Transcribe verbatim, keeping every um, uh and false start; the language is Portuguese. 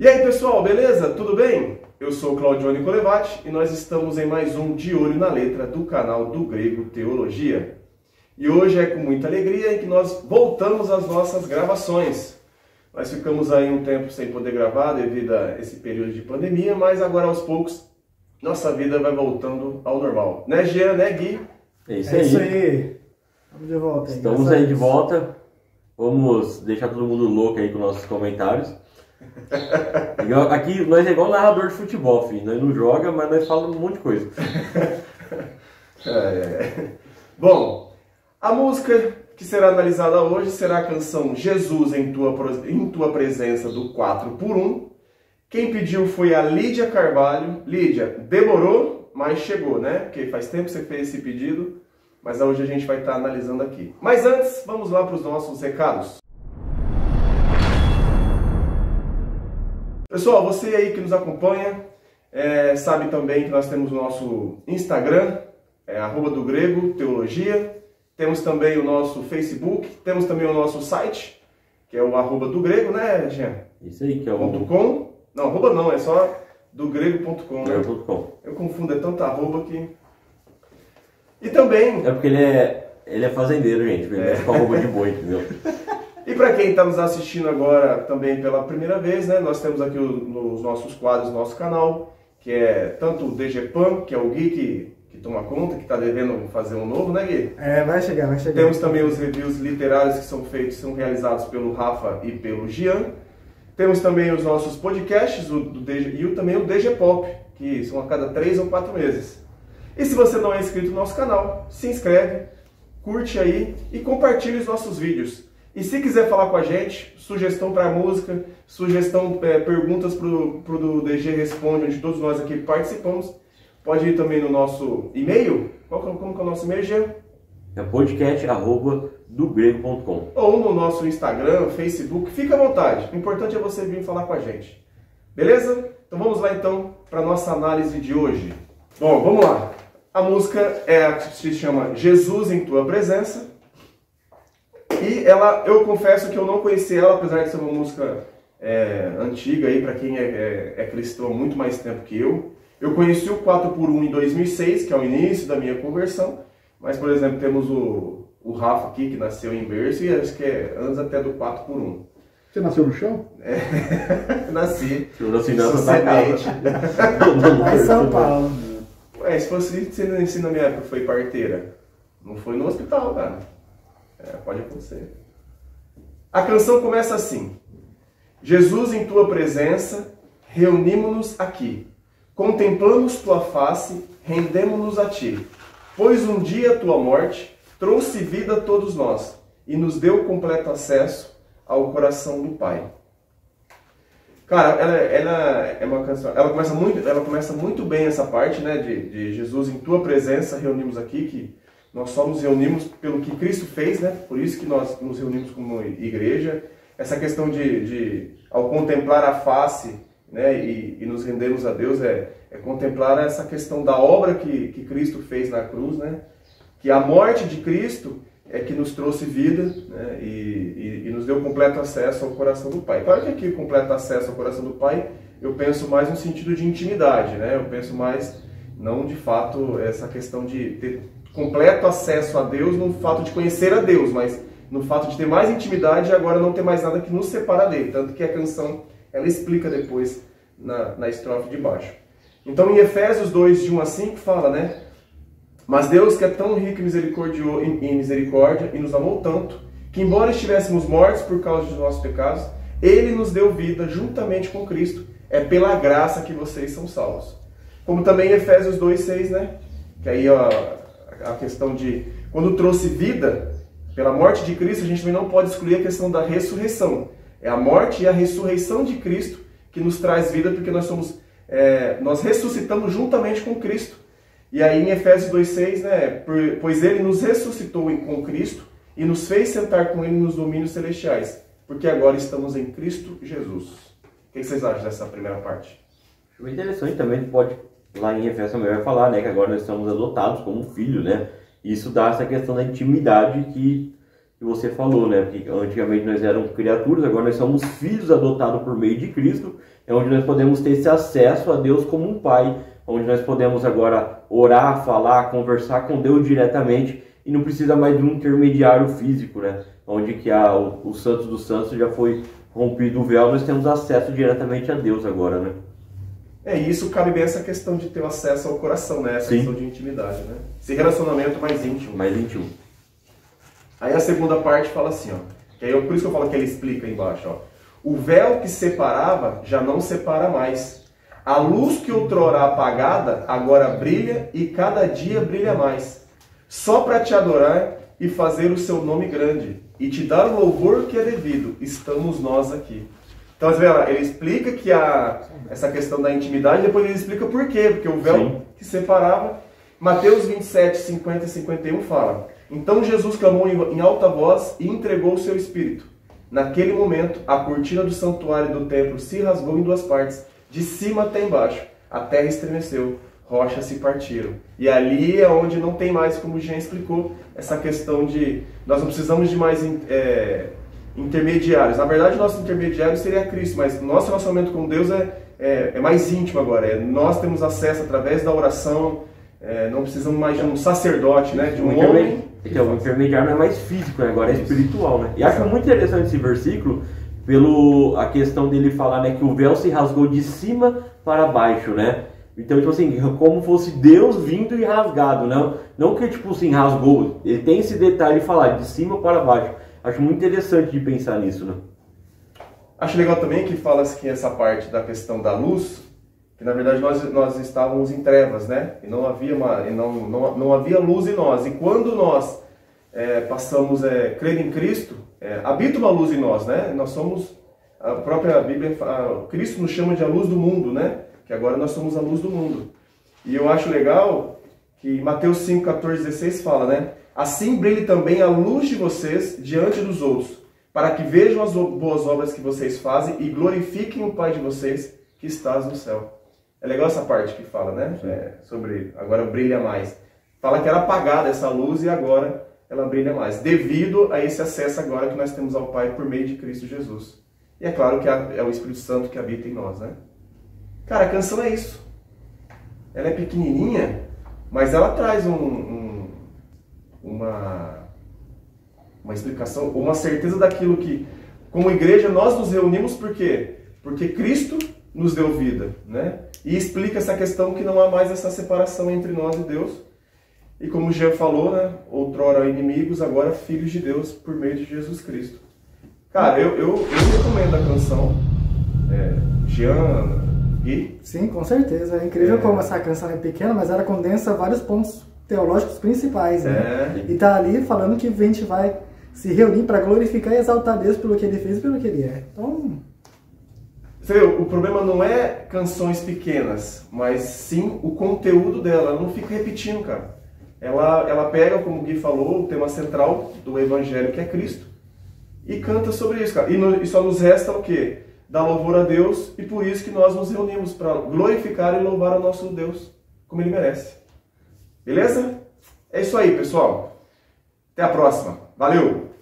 E aí pessoal, beleza? Tudo bem? Eu sou Claudione Colevati e nós estamos em mais um De Olho na Letra do canal do Grego Teologia. E hoje é com muita alegria que nós voltamos às nossas gravações. Nós ficamos aí um tempo sem poder gravar devido a esse período de pandemia, mas agora aos poucos nossa vida vai voltando ao normal. Né, Jean? Né, Gui? É isso é aí. Isso aí. Vamos de volta. Aí, Estamos aí de volta. Vamos deixar todo mundo louco aí com nossos comentários. Aqui nós é igual narrador de futebol, filho. Nós não joga, mas nós falamos um monte de coisa. é, é. Bom, a música que será analisada hoje será a canção Jesus em Tua, em tua Presença, do quatro por um. Quem pediu foi a Lídia Carvalho. Lídia, demorou, mas chegou, né? Porque faz tempo que você fez esse pedido, mas hoje a gente vai estar analisando aqui. Mas antes, vamos lá para os nossos recados. Pessoal, você aí que nos acompanha, é, sabe também que nós temos o nosso Instagram, é arroba do Grego Teologia. Temos também o nosso Facebook, temos também o nosso site, que é o arroba do Grego, né, Jean? Isso aí, que é o... .com. Não, arroba não, é só do grego ponto com, né? .com. Eu confundo, é tanta arroba que... E também... É porque ele é, ele é fazendeiro, gente. Ele é com arroba de boi, entendeu? E para quem está nos assistindo agora também pela primeira vez, né, nós temos aqui os nossos quadros no nosso canal, que é tanto o D G P A M, que é o Gui que, que toma conta, que está devendo fazer um novo, né, Gui? É, vai chegar, vai chegar. Temos também os reviews literários que são feitos, são realizados pelo Rafa e pelo Gian. Temos também os nossos podcasts o, do D G, e o, também o D G Pop, que são a cada três ou quatro meses. E se você não é inscrito no nosso canal, se inscreve, curte aí e compartilhe os nossos vídeos. E se quiser falar com a gente, sugestão para música, sugestão, é, perguntas para o do D G Responde, onde todos nós aqui participamos, pode ir também no nosso e-mail. Qual, como que é o nosso e-mail, Jean? É podcast arroba do grego ponto com. Ou no nosso Instagram, Facebook, fica à vontade. O importante é você vir falar com a gente. Beleza? Então vamos lá então para a nossa análise de hoje. Bom, vamos lá. A música é a que se chama Jesus em Tua Presença. E ela, eu confesso que eu não conheci ela, apesar de ser uma música é, antiga aí para quem é, é, é cristão há muito mais tempo que eu. Eu conheci o quatro por um em dois mil e seis, que é o início da minha conversão. Mas, por exemplo, temos o, o Rafa aqui, que nasceu em berço, e acho que é antes até do quatro por um. Você nasceu no chão? É, nasci. Eu nasci na semente. Lá em São Paulo. Ué, se fosse você não ensina na minha época, foi parteira. Não foi no hospital, cara. É, pode acontecer. A canção começa assim. Jesus, em Tua Presença, reunimos-nos aqui. Contemplamos Tua face, rendemos-nos a Ti. Pois um dia a Tua morte trouxe vida a todos nós e nos deu completo acesso ao coração do Pai. Cara, ela, ela é uma canção, ela começa muito, ela começa muito bem essa parte, né, de, de Jesus em Tua Presença, reunimos aqui, que nós só nos reunimos pelo que Cristo fez, né, por isso que nós nos reunimos como igreja. Essa questão de, de ao contemplar a face, né, e, e nos rendermos a Deus, é, é contemplar essa questão da obra que, que Cristo fez na cruz, né, que a morte de Cristo é que nos trouxe vida, né, e, e, e nos deu completo acesso ao coração do Pai. Claro que aqui, completo acesso ao coração do Pai, eu penso mais no sentido de intimidade, né, eu penso mais, não de fato, essa questão de ter completo acesso a Deus no fato de conhecer a Deus, mas no fato de ter mais intimidade e agora não ter mais nada que nos separa dele, tanto que a canção ela explica depois na, na estrofe de baixo. Então em Efésios dois, de um a cinco, fala, né? Mas Deus, que é tão rico em, em, em misericórdia e nos amou tanto, que embora estivéssemos mortos por causa dos nossos pecados, Ele nos deu vida juntamente com Cristo. É pela graça que vocês são salvos. Como também em Efésios dois, seis, né? Que aí ó, a questão de quando trouxe vida, pela morte de Cristo, a gente também não pode excluir a questão da ressurreição. É a morte e a ressurreição de Cristo que nos traz vida, porque nós somos, é, nós ressuscitamos juntamente com Cristo. E aí em Efésios dois, seis, né, pois Ele nos ressuscitou com Cristo e nos fez sentar com Ele nos domínios celestiais, porque agora estamos em Cristo Jesus. O que vocês acham dessa primeira parte? Acho interessante também, pode, lá em Efésios também vai falar, né, que agora nós estamos adotados como filhos, né, isso dá essa questão da intimidade que que você falou, né? Porque antigamente nós éramos criaturas, agora nós somos filhos adotados por meio de Cristo é onde nós podemos ter esse acesso a Deus como um pai, onde nós podemos agora orar, falar, conversar com Deus diretamente e não precisa mais de um intermediário físico, né? Onde que a, o, o Santo dos Santos já foi rompido o véu, nós temos acesso diretamente a Deus agora, né? É, e isso cabe bem essa questão de ter o acesso ao coração, né? Essa Sim. questão de intimidade, né? Esse relacionamento mais íntimo. Mais íntimo. Aí a segunda parte fala assim, ó. Que aí, por isso que eu falo que ele explica aí embaixo, ó. O véu que separava já não separa mais. A luz que outrora apagada agora brilha e cada dia brilha mais. Só para te adorar e fazer o seu nome grande e te dar o louvor que é devido, estamos nós aqui. Então, você vê lá, ele explica que a, essa questão da intimidade, depois ele explica por quê, porque o véu Sim. que separava. Mateus vinte e sete, cinquenta e cinquenta e um fala: então Jesus clamou em alta voz e entregou o seu espírito. Naquele momento, a cortina do santuário e do templo se rasgou em duas partes, de cima até embaixo. A terra estremeceu, rochas se partiram. E ali é onde não tem mais, como o Jean explicou, essa questão de nós não precisamos de mais é, intermediários. Na verdade, nosso intermediário seria Cristo, mas nosso relacionamento com Deus é, é, é mais íntimo agora. É, nós temos acesso através da oração, é, não precisamos mais de um sacerdote, né, de um homem. Então, o intermediário não é mais físico, né? Agora é espiritual, né? E acho muito interessante esse versículo, pelo a questão dele falar, né, que o véu se rasgou de cima para baixo, né? Então, tipo assim, como fosse Deus vindo e rasgado, não, não que, tipo assim, rasgou. Ele tem esse detalhe de falar de cima para baixo. Acho muito interessante de pensar nisso, né? Acho legal também que fala que essa parte da questão da luz, que na verdade nós, nós estávamos em trevas, né? E não havia, uma, e não, não, não havia luz em nós. E quando nós é, passamos a é, crer em Cristo, é, habita uma luz em nós, né? Nós somos, a própria Bíblia, a, Cristo nos chama de a luz do mundo, né? Que agora nós somos a luz do mundo. E eu acho legal que Mateus cinco, quatorze, dezesseis fala, né? Assim brilhe também a luz de vocês diante dos outros, para que vejam as boas obras que vocês fazem e glorifiquem o Pai de vocês que estás no céu. É legal essa parte que fala, né? É, sobre agora brilha mais. Fala que era apagada essa luz e agora ela brilha mais, devido a esse acesso agora que nós temos ao Pai por meio de Cristo Jesus. E é claro que é o Espírito Santo que habita em nós, né? Cara, a canção é isso. Ela é pequenininha, mas ela traz um, um, uma, uma explicação, uma certeza daquilo que, como igreja, nós nos reunimos por quê? Porque Cristo nos deu vida, né? E explica essa questão que não há mais essa separação entre nós e Deus. E como o Jean falou, né? Outrora inimigos, agora filhos de Deus por meio de Jesus Cristo. Cara, eu, eu, eu recomendo a canção. É, Jean... E? Sim, com certeza. É incrível é. como essa canção é pequena, mas ela condensa vários pontos teológicos principais, né? É. E tá ali falando que a gente vai se reunir para glorificar e exaltar Deus pelo que Ele fez e pelo que Ele é. Então... Você vê, o problema não é canções pequenas, mas sim o conteúdo dela. Ela não fica repetindo, cara. Ela, ela pega, como o Gui falou, o tema central do Evangelho, que é Cristo, e canta sobre isso, cara. E, no, e só nos resta o quê? Dar louvor a Deus, e por isso que nós nos reunimos para glorificar e louvar o nosso Deus como Ele merece. Beleza? É isso aí, pessoal. Até a próxima. Valeu!